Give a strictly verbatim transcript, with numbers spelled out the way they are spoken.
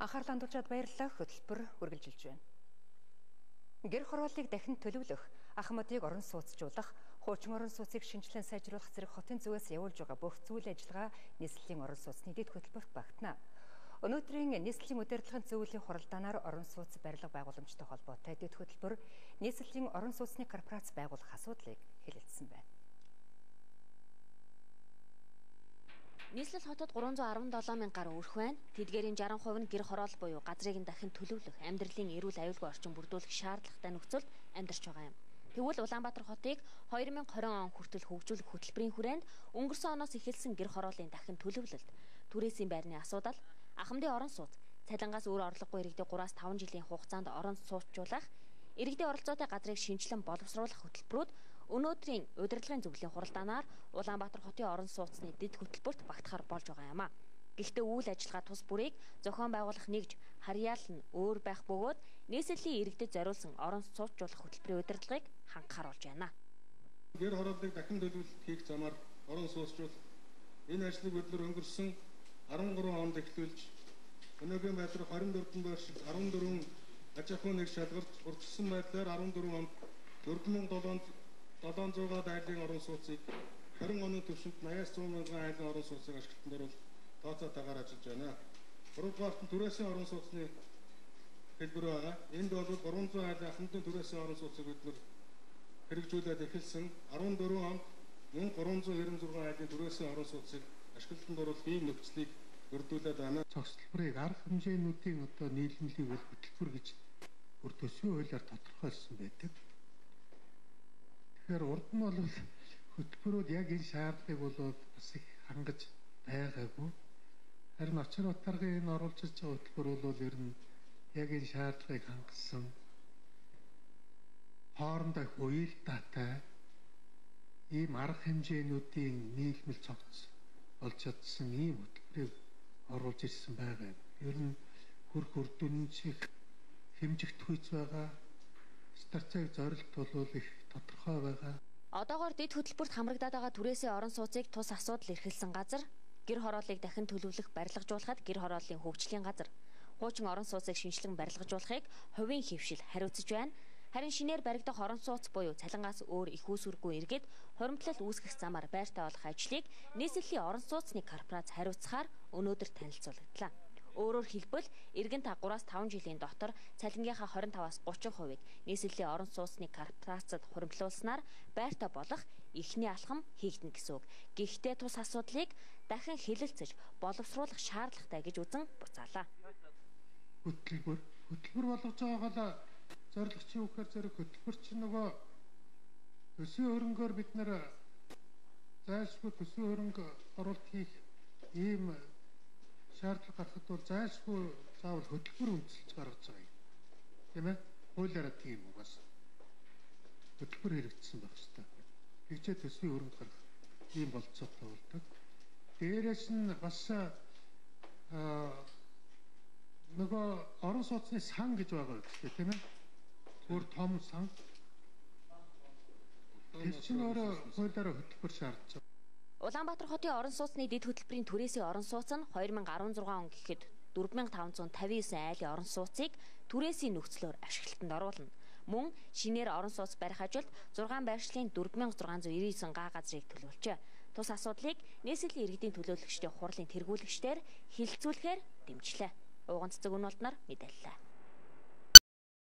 Анхаарлаа хандуулчаад баярлалаа. Хөтөлбөр үргэлжилж байна. Гэр хорооллыг дахин төлөвлөх, ахмадыг орон сууцжуулах, хуучин орон сууцыг шинжилэн сайжруулах зэрэг хотын зүгээс явуулж байгаа бүх зүйл ажиллагаа нийслэлийн орон сууцны дэд хөтөлбөрт багтана. Өнөөдрийн нийслэлийн удирдлагын зөвлөлийн хуралдаанаар орон сууц барилга байгууламжтай холбоотой дэд хөтөлбөр нийслэлийн орон сууцны корпорац байгуулах асуудлыг хэлэлцсэн байна. Нийслэл хотод гурван зуун арван долоо мянга гаруй өрх байна. Тэдгээрийн жаран хувь нь гэр хороол буюу газрыг нь дахин төлөвлөх, амьдралын эрүүл аюулгүй орчин бүрдүүлэх шаардлагатай нөхцөлд амьдарч байгаа юм. Тэгвэл Улаанбаатар хотыг хоёр мянга хорин он хүртэл хөгжүүлэх хөтөлбөрийн хүрээнд өнгөрсөн оноос эхэлсэн гэр хорооллын дахин төлөвлөлт, түрээсийн байрны асуудал, ахмадын орон сууц, цалингаас өөр орлогогүй иргэдэд гураас таван жилийн хугацаанд орон сууцжуулах, иргэдийн оролцоотой газрыг шинжилэн боловсруулах хөтөлбөрүүд өнөөдрийн удирдлагын зөвлөлийн хуралдаанаар Улаанбаатар хотын орон сууцны дэд хөтөлбөрт багтахаар болж байгаа юм а. Гэхдээ үйл ажиллагаа тус бүрийг зохион байгуулах нэгж харьяал нь өөр байх бөгөөд нийслэлийн иргэдэд зориулсан орон сууцжуулах хөтөлбөрийн удирдлагыг хангахаар болж байна. Гэр хорооллыг дахин төлөвлөлт хийх замаар орон сууцжуулах энэ ажлыг өдлөр өнгөрсөн арван гурван онд эхлүүлж өнөөгийн байдлаар хорин дөрвөн байршил арван дөрвөн аж ахуйн нэг шалгарч урьдчилсан байдлаар арван дөрвөн онд дөрвөн мянга долоон зуун айлын орон сууцыг харин оны төвшөнд наяас зуун мянган айлын орон сууцыг ашиглалтанд оруулж тооцоотойгоор ажиллаж байна. Гуравдугаарт нь түрээсийн орон сууцны хэлбэр байгаа. Энд бол гурван зуун айлын ахмадын түрээсийн орон сууцыг бид хэрэгжүүлээд эхэлсэн арван дөрвөн онд мөн гурван зуун хэрэв зургаан айлын түрээсийн орон сууцыг ашиглалтанд оруулах ийм нөхцөлийг бүрдүүлээд байна. Цогцлборыг арга хэмжээнүүдийн одоо нийлэмлийг хөтөлбөр гэж бүр төсвийн хуулиар тодорхойлсон байдаг. Тэгэхээр урд нь бол хөтөлбөрүүд яг энэ шаардлагыг бол бас их хангаж байгаагүй. Харин очир утаргын энэ оруулж ирж байгаа хөтөлбөр бол ер нь яг энэ шаардлагыг хангасан хоорондоо уялдаатай ийм арга хэмжээнүүдийн нийлмэл цогц болж чадсан ийм хөтөлбөрийг оруулж ирсэн байгаа юм. Ер нь хөрх үрдүн чих хэмжигт хүйц байгаа. Стратеги зорилт бол их тодорхой байгаа. Одоогоор дэд хөтөлбөрт хамрагдаад байгаа түрээсийн орон сууцыг тус асуудал эрхэлсэн газар, гэр хорооллыг дахин төлөвлөх, барилгажуулахад гэр хорооллын хөгжлийн газар, хуучин орон сууцыг шинжилэн барилгажуулахыг хувийн хэвшил хариуцж байна. Харин шинээр баригдах орон сууц буюу цалингаас өөр их үүсвэргүй иргэд хуримтлал үүсгэх замаар байртай болох ажлыг нийслэлийн орон сууцны корпорац хариуцахаар өнөөдөр танилцуулгдлаа. Өөрөөр хэлбэл иргэн та гураас таван жилийн дотор цалингийнхаа хорин таваас гучин хувийг нийслэлийн орон сууцны корпорацад хуримтлуулснаар байртай болох эхний алхам хийгдэнэ гэсэн үг. Гэхдээ тус асуудлыг дахин хэлэлцэж боловсруулах шаардлагатай гэж үзэн буцаалаа. Хөтөлбөр хөтөлбөр болгож байгаагаа зорилго чи юу гэхээр зэрэг хөтөлбөр чинь нөгөө төсвийн хөрөнгөөр бид нэр зайлшгүй төсвийн хөрөнгө оруулалт хийх ийм шаардлага гарахад бол зайлшгүй заавал хөтөлбөр үндэслэж гаргаж байгаа юм. Тийм ээ? Хуулиараа тийм угаас хөтөлбөр хэрэгжсэн байх ёстой. Тэгжээ төсвийн хөрөнгө гарах ийм болцоотой болдог. Дээрээс нь бас аа нөгөө орон сууцны сан гэж байгаа үстэй тийм ээ? Өөр том сан. Тэр чинь өөрөө хуулиараа хөтөлбөр шаардж байгаа. Улаанбаатар хотын орон сууцны дэд хөтөлбөрийн түрээсийн орон сууц нь хоёр мянга арван зургаан он гэхэд дөрвөн мянга таван зуун тавин девять айлын орон сууцыг түрээсийн нөхцлөөр ашиглалтанд оруулна. Мөн шинээр орон сууц барих ажилд зургаан байршлын дөрвөн мянга зургаан зуун девять девять га газрыг төлөвлөжээ. Тус асуудлыг нийслэлийн иргэдийн төлөөлөгчдийн хурлын тэргүүлэгчдээр хилцүүлэхээр дэмжлээ. Ууган цэцэг өнөөлтнөр мэдээллээ.